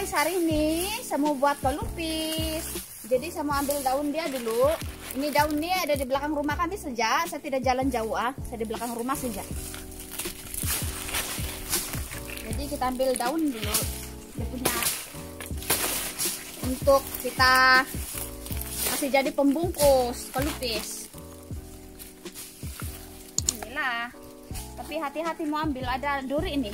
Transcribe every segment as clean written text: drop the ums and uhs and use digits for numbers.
guys, hari ini saya mau buat pelupis. Jadi saya mau ambil daun dia dulu. Ini daunnya ada di belakang rumah kami saja. Saya tidak jalan jauh, saya di belakang rumah saja. Jadi kita ambil daun dulu. Dia punya untuk kita kasih jadi pembungkus pelupis. Inilah. Tapi hati-hati mau ambil, ada duri ini.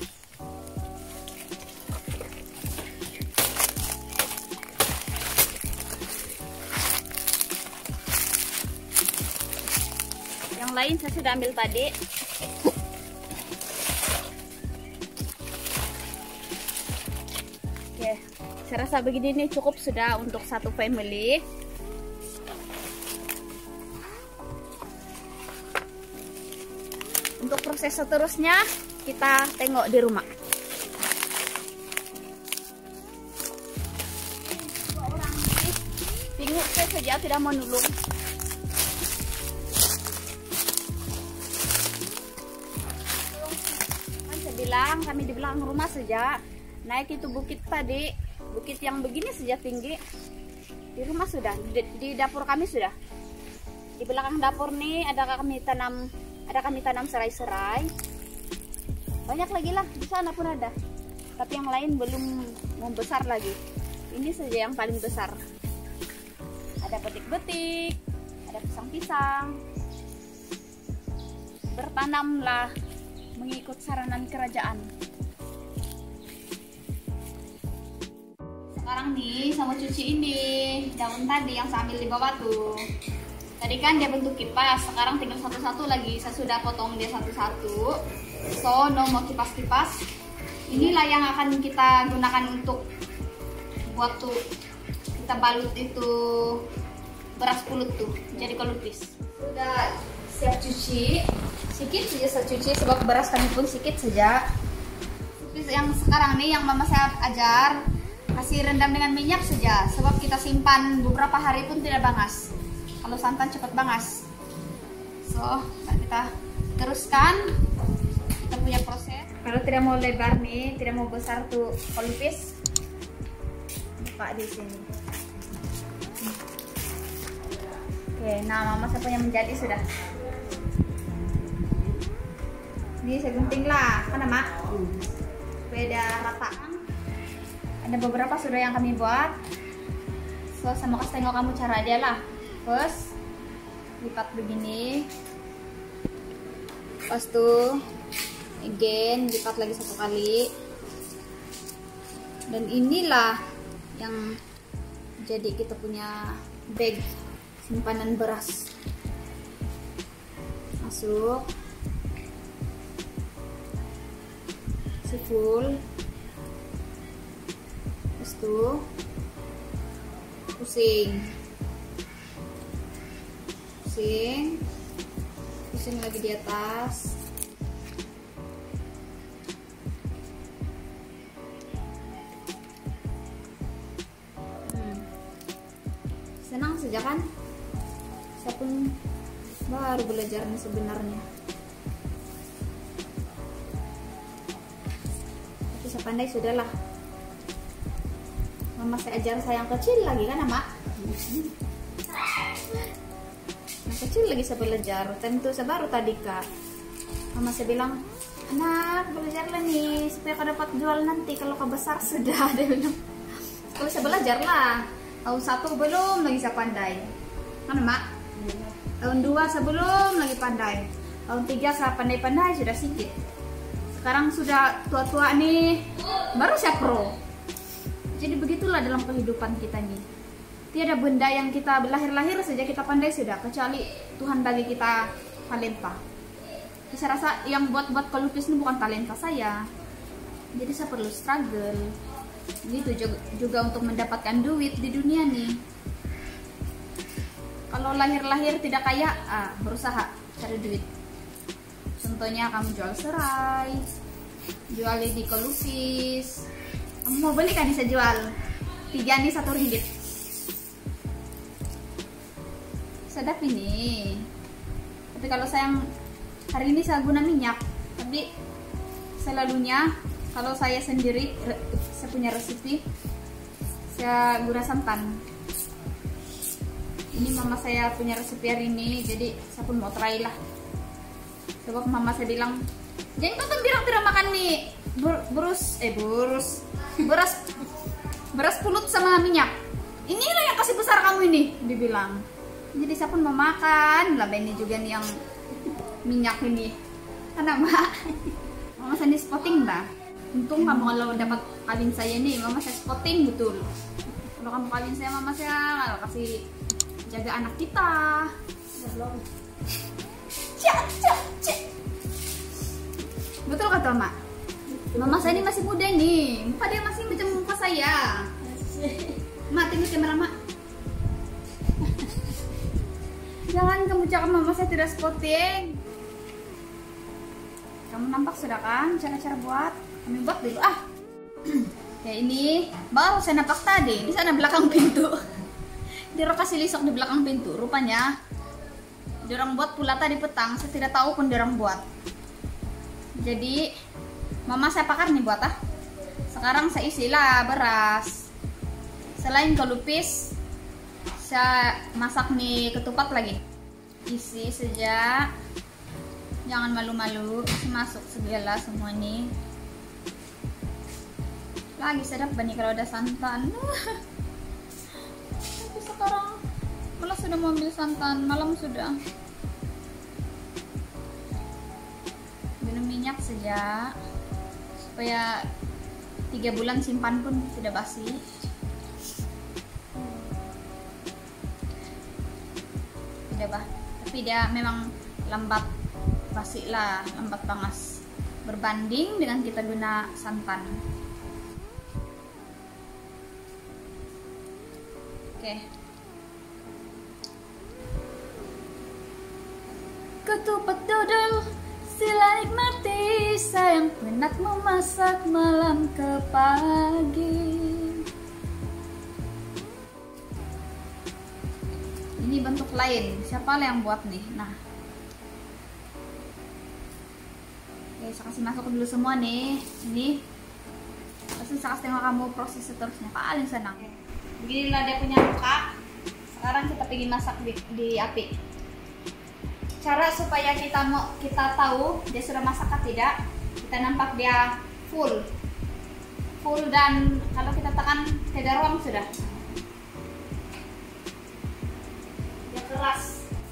Yang lain saya sudah ambil tadi. Oke, saya rasa begini nih cukup sudah untuk satu family. Untuk proses seterusnya kita tengok di rumah. Dua orang ini bingung saja tidak mau nulung. Kami di belakang rumah saja, naik itu bukit tadi, bukit yang begini saja tinggi. Di rumah sudah, di dapur kami sudah. Di belakang dapur nih ada kami tanam serai-serai. Banyak lagi lah, di sana pun ada. Tapi yang lain belum membesar lagi. Ini saja yang paling besar. Ada betik-betik, ada pisang-pisang. Bertanamlah mengikut saranan kerajaan. Sekarang nih sama cuci ini daun tadi yang saya ambil di bawah tuh. Tadi kan dia bentuk kipas, sekarang tinggal satu-satu lagi. Saya sudah potong dia satu-satu. So, no mau kipas-kipas. Inilah yang akan kita gunakan untuk buat tuh kita balut itu beras pulut tuh. Jadi pelupis. Sudah siap cuci. Sedikit saja saya cuci sebab beras kami pun sedikit saja. Yang sekarang nih yang mama saya ajar, kasih rendam dengan minyak saja sebab kita simpan beberapa hari pun tidak bangas. Kalau santan cepat bangas. So, kita teruskan kita punya proses. Kalau tidak mau lebar nih, tidak mau besar tuh pelupis, buka di sini. Oke, nah mama saya punya menjadi sudah. Ini saya gunting lah, kan mak? Beda rata. Ada beberapa sudah yang kami buat. So, saya mau kasih tengok kamu cara dia lah. First, lipat begini. Pas tuh, again, lipat lagi satu kali. Dan inilah yang jadi kita punya bag simpanan beras. Masuk. Full, terus tuh pusing lagi di atas. Senang saja kan? Saya pun baru belajarnya sebenarnya. Pandai sudahlah. Mama saya ajar saya yang kecil lagi kan, mak? Yang kecil lagi saya belajar. Tentu saya baru tadi kak. Mama saya bilang, anak belajarlah nih supaya kau dapat jual nanti kalau kau besar sudah. Dia bilang, kalau saya belajar lah. Tahun 1 belum lagi saya pandai, kan mak? Tahun 2 saya belum lagi pandai. Tahun 3 saya pandai-pandai sudah sedikit. Sekarang sudah tua-tua nih, baru saya pro. Jadi begitulah dalam kehidupan kita nih. Tiada benda yang kita lahir-lahir saja kita pandai sudah, kecuali Tuhan bagi kita talenta. Saya rasa yang buat pelupis ini bukan talenta saya. Jadi saya perlu struggle. Itu juga untuk mendapatkan duit di dunia nih. Kalau lahir-lahir tidak kaya, berusaha cari duit. Contohnya kamu jual serai, jual ini pelupis. Kamu mau beli kan bisa jual 3 nih 1 ringgit. Sedap ini. Tapi kalau saya hari ini saya guna minyak, tapi selalunya kalau saya sendiri, saya punya resepi, saya gula santan. Ini mama saya punya resep hari ini, jadi saya pun mau try lah. Sebab mama saya bilang, jangan kau kan bilang tidak makan nih beras pulut sama minyak. Inilah yang kasih besar kamu ini, dibilang. Jadi saya pun mau makan lah, ini juga nih yang minyak ini. Karena mama saya ini spotting dah. Untung kamu kalau dapat kawin saya nih, mama saya spotting betul. Kalau kamu kawin saya, mama saya kasih jaga anak kita. Betul kata Mak. Mama saya ini masih muda nih, muka dia masih macam muka saya. Mak, tengok kamera Mak. Jangan kamu cakap mama saya tidak spotting. Kamu nampak sudah kan cara-cara buat? Kami buat dulu ah. Ya ini baru saya nampak tadi di sana belakang pintu. Dia kasih lisok di belakang pintu. Rupanya diorang buat pula tadi petang. Saya tidak tahu pun diorang buat. Jadi mama saya pakar nih buat ah. Sekarang saya isilah beras. Selain kelupis, saya masak nih ketupat lagi. Isi saja. Jangan malu-malu, masuk segala semua nih. Lagi sedap banget kalau ada santan. Tapi sekarang malah sudah mau ambil santan, malam sudah. Minum minyak saja supaya 3 bulan simpan pun tidak basi. Tidak bah, tapi dia memang lambat basi lah, lambat pangas berbanding dengan kita guna santan. Oke. Ketupat dodol sila nikmati, sayang penat memasak malam ke pagi. Ini bentuk lain, siapa yang buat nih? Nah, oke, saya kasih masuk dulu semua nih. Ini pasti saya kasih tengok kamu proses seterusnya, paling senang. Beginilah dia punya muka. Sekarang kita pergi masak di api. Cara supaya kita tahu dia sudah masak atau tidak, kita nampak dia full dan kalau kita tekan tidak ruang sudah. Dia keras.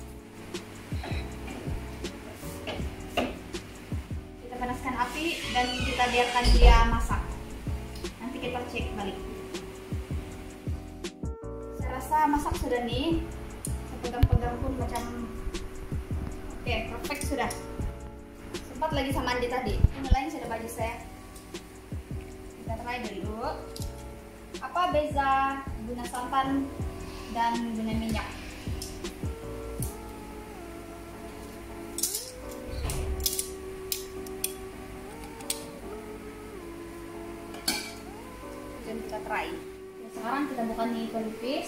Kita panaskan api dan kita biarkan dia masak. Nanti kita cek balik. Saya rasa masak sudah nih. Saya pegang-pegang pun macam oke, perfect sudah. Sempat lagi sama mandi tadi. Nyalain sudah baju saya. Kita try dulu. Apa beza guna santan dan guna minyak? Dan kita try. Ya, sekarang kita buka nih pelupis.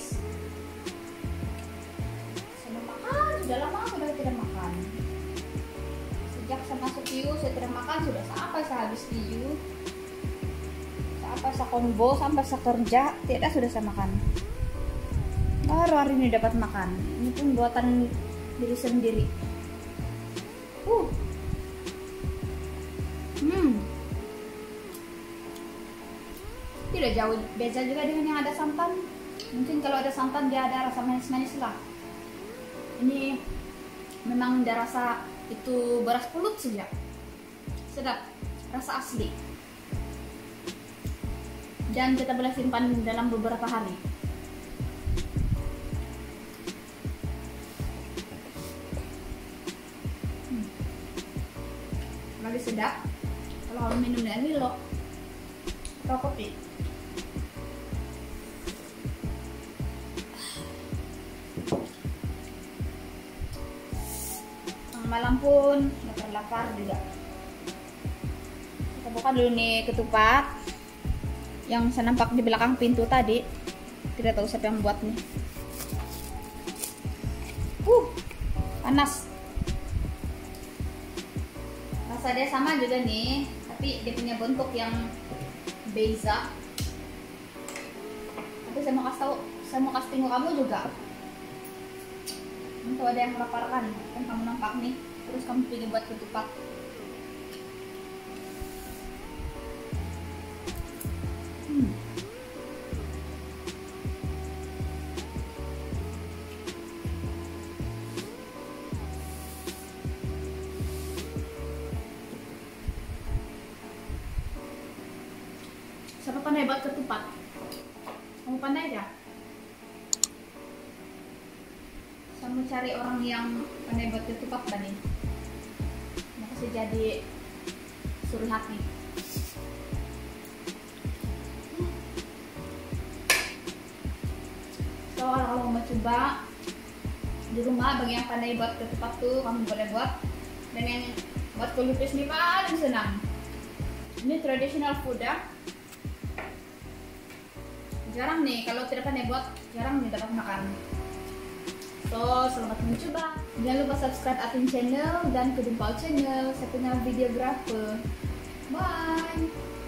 Sudah lama sudah tidak makan. Sejak saya masuk TIU saya tidak makan, sudah sampai saya habis TIU, sampai saya konvo, sampai saya kerja tidak sudah saya makan. Baru hari ini dapat makan. Ini pun buatan diri sendiri. Tidak jauh beda juga dengan yang ada santan. Mungkin kalau ada santan dia ada rasa manis-manis lah. Ini memang ada rasa itu beras pulut saja. Sedap, rasa asli. Dan kita boleh simpan dalam beberapa hari. Lagi sedap. Kalau kamu minum dengan Milo atau kopi. Malam pun lapar juga. Kita buka dulu nih ketupat yang saya nampak di belakang pintu tadi. Tidak tahu siapa yang buat nih. Panas. Rasa dia sama juga nih, tapi dia punya bentuk yang beza. Tapi saya mau kasih tengok kamu juga. Kalau ada yang lapar kan kamu nampak nih, terus kamu pilih buat ketupat. Siapa pandai buat ketupat? Kamu pandai ya? Saya mau cari orang yang pandai buat ketupat tadi. Mau kasih jadi suruh hati. So, kalau mau coba di rumah, bagi yang pandai buat ketupat tuh kamu boleh buat. Dan yang buat pelupis nih paling senang. Ini traditional food ya. Jarang nih kalau tidak pandai buat, jarang nih dapat makan. So, selamat mencoba. Jangan lupa subscribe Atin channel dan Kedung Pau channel. Saya punya videographer. Bye.